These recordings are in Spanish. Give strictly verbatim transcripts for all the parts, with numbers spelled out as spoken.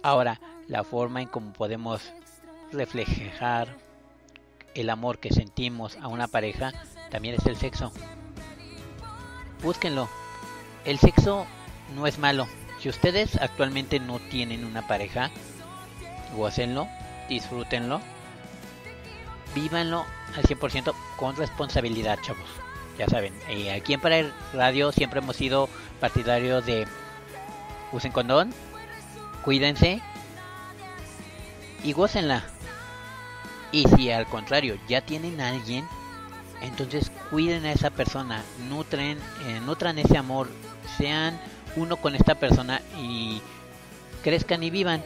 Ahora, la forma en cómo podemos reflejar el amor que sentimos a una pareja también es el sexo. Búsquenlo. El sexo no es malo. Si ustedes actualmente no tienen una pareja, gócenlo, disfrútenlo, vívanlo al cien por ciento con responsabilidad, chavos. Ya saben, eh, aquí en Para Radio siempre hemos sido partidarios de usen condón, cuídense y gócenla. Y si al contrario ya tienen a alguien, entonces cuiden a esa persona, nutren, eh, nutran ese amor, sean uno con esta persona y crezcan y vivan.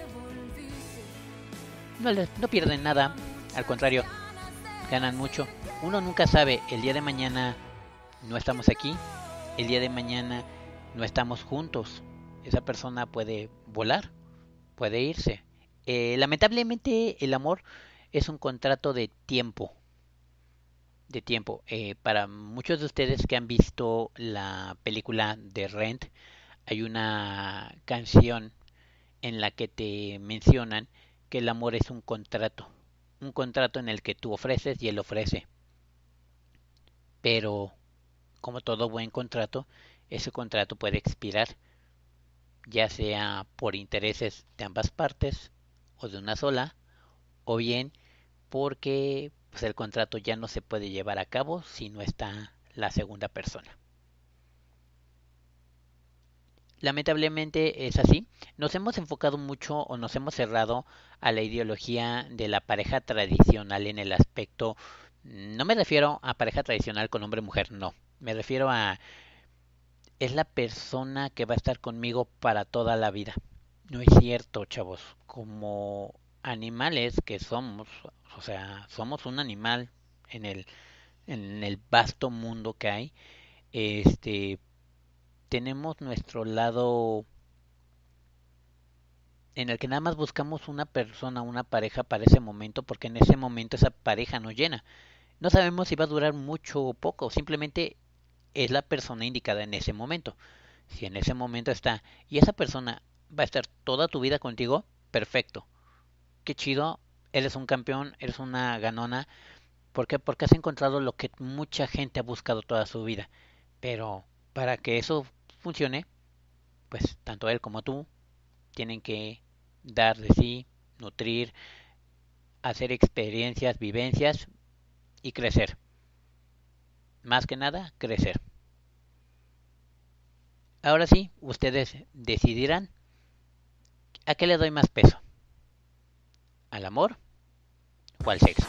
No, les, no pierden nada, al contrario, ganan mucho. Uno nunca sabe, el día de mañana no estamos aquí, el día de mañana no estamos juntos. Esa persona puede volar, puede irse. Eh, lamentablemente el amor es un contrato de tiempo. De tiempo. Eh, para muchos de ustedes que han visto la película de Rent, hay una canción en la que te mencionan que el amor es un contrato. Un contrato en el que tú ofreces y él ofrece. Pero, como todo buen contrato, ese contrato puede expirar, ya sea por intereses de ambas partes o de una sola, o bien porque pues, el contrato ya no se puede llevar a cabo si no está la segunda persona. Lamentablemente es así. Nos hemos enfocado mucho o nos hemos cerrado a la ideología de la pareja tradicional en el aspecto, no me refiero a pareja tradicional con hombre y mujer, no. Me refiero a es la persona que va a estar conmigo para toda la vida. No es cierto, chavos. Como animales que somos, o sea, somos un animal en el en el vasto mundo que hay, este tenemos nuestro lado en el que nada más buscamos una persona, una pareja para ese momento, porque en ese momento esa pareja nos llena. No sabemos si va a durar mucho o poco, simplemente es la persona indicada en ese momento. Si en ese momento está y esa persona va a estar toda tu vida contigo, perfecto. Qué chido, eres un campeón, eres una ganona. ¿Por qué? Porque has encontrado lo que mucha gente ha buscado toda su vida. Pero para que eso funcione, pues tanto él como tú tienen que dar de sí, nutrir, hacer experiencias, vivencias y crecer. Más que nada, crecer. Ahora sí, ustedes decidirán a qué le doy más peso. ¿Al amor o al sexo?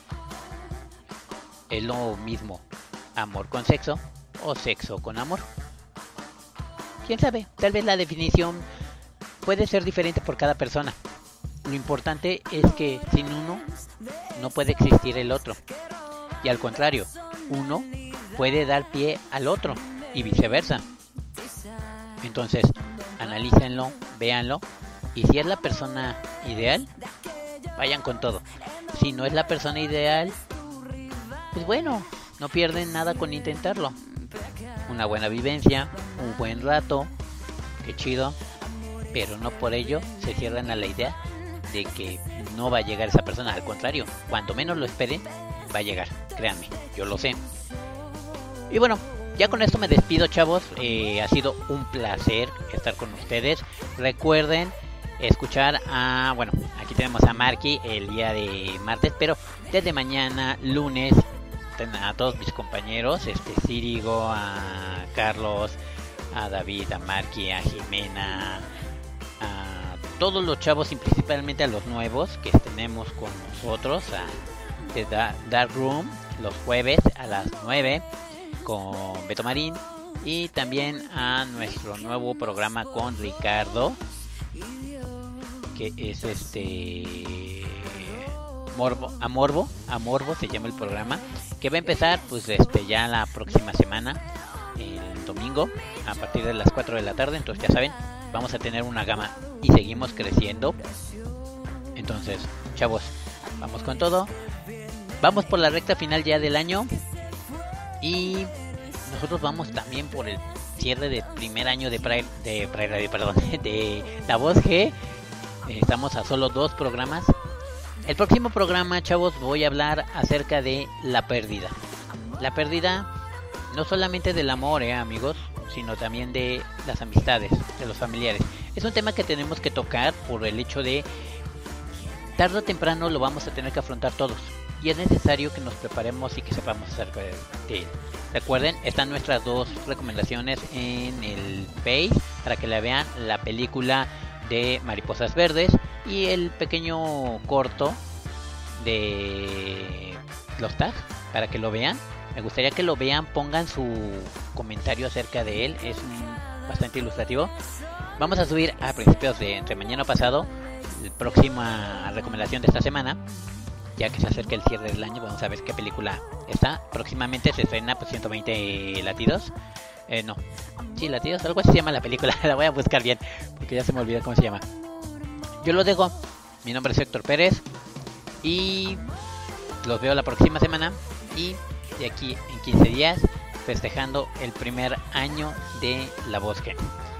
¿Es lo mismo amor con sexo o sexo con amor? ¿Quién sabe? Tal vez la definición puede ser diferente por cada persona. Lo importante es que sin uno no puede existir el otro. Y al contrario, uno puede dar pie al otro y viceversa. Entonces, analícenlo, véanlo. Y si es la persona ideal, vayan con todo. Si no es la persona ideal, pues bueno, no pierden nada con intentarlo. Una buena vivencia, un buen rato, qué chido. Pero no por ello se cierran a la idea de que no va a llegar esa persona. Al contrario, cuando menos lo esperen, va a llegar. Créanme, yo lo sé. Y bueno, ya con esto me despido, chavos. Eh, ha sido un placer estar con ustedes. Recuerden escuchar a... Bueno, aquí tenemos a Marky el día de martes, pero desde mañana, lunes, a todos mis compañeros, este Círigo, a Carlos, a David, a Marky, a Jimena, a todos los chavos y principalmente a los nuevos que tenemos con nosotros, a The Dark Room, los jueves a las nueve con Beto Marín, y también a nuestro nuevo programa con Ricardo, que es este Morbo, a Morbo, a Morbo se llama el programa, que va a empezar pues este ya la próxima semana, el domingo, a partir de las cuatro de la tarde. Entonces ya saben, vamos a tener una gama y seguimos creciendo. Entonces, chavos, vamos con todo. Vamos por la recta final ya del año. Y nosotros vamos también por el cierre del primer año de Pride, de Pride Radio, perdón, de La Voz G. Estamos a solo dos programas. El próximo programa, chavos, voy a hablar acerca de la pérdida. La pérdida no solamente del amor, eh, amigos, sino también de las amistades, de los familiares. Es un tema que tenemos que tocar por el hecho de tarde o temprano lo vamos a tener que afrontar todos. Y es necesario que nos preparemos y que sepamos acerca de él. Recuerden, están nuestras dos recomendaciones en el Face para que la vean, la película de Mariposas Verdes y el pequeño corto de los tags para que lo vean. Me gustaría que lo vean, pongan su comentario acerca de él, es un, bastante ilustrativo. Vamos a subir a principios de entre mañana pasado la próxima recomendación de esta semana, ya que se acerca el cierre del año. Vamos a ver qué película está. Próximamente se estrena pues ciento veinte latidos. Eh, no, sí, latidos, algo así se llama la película. La voy a buscar bien, porque ya se me olvidó cómo se llama. Yo los dejo. Mi nombre es Héctor Pérez. Y los veo la próxima semana. Y de aquí en quince días, festejando el primer año de La Bosque.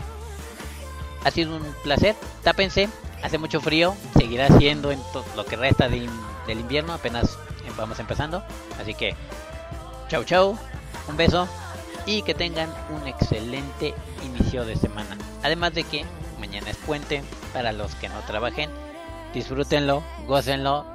Ha sido un placer. Tápense. Hace mucho frío. Seguirá siendo en to- lo que resta de, del invierno. Apenas vamos empezando. Así que, chau chau. Un beso. Y que tengan un excelente inicio de semana. Además de que mañana es puente para los que no trabajen. Disfrútenlo, gócenlo.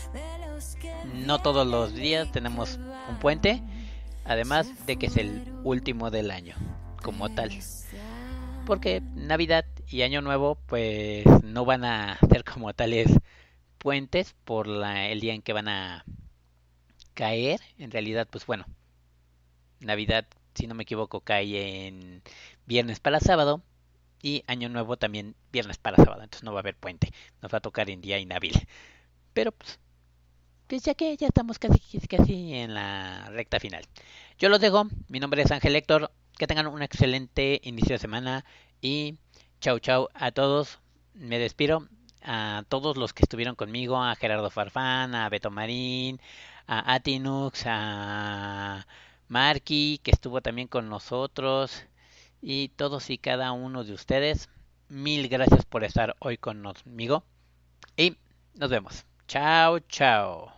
No todos los días tenemos un puente. Además de que es el último del año como tal. Porque Navidad y Año Nuevo pues no van a ser como tales puentes por la, el día en que van a caer. En realidad pues bueno, Navidad, si no me equivoco, cae en viernes para sábado y Año Nuevo también viernes para sábado, entonces no va a haber puente, nos va a tocar en día inhábil. Pero pues, pues ya que ya estamos casi casi en la recta final. Yo los dejo, mi nombre es Ángel Héctor, que tengan un excelente inicio de semana y chau chau a todos. Me despido a todos los que estuvieron conmigo, a Gerardo Farfán, a Beto Marín, a Atinux, a Marky, que estuvo también con nosotros, y todos y cada uno de ustedes. Mil gracias por estar hoy conmigo y nos vemos. Chao, chao.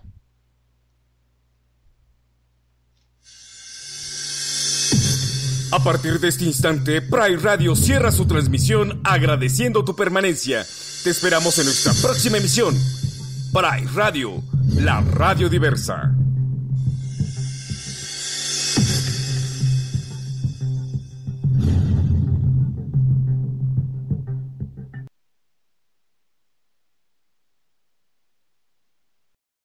A partir de este instante, Pride Radio cierra su transmisión agradeciendo tu permanencia. Te esperamos en nuestra próxima emisión. Pride Radio, la radio diversa.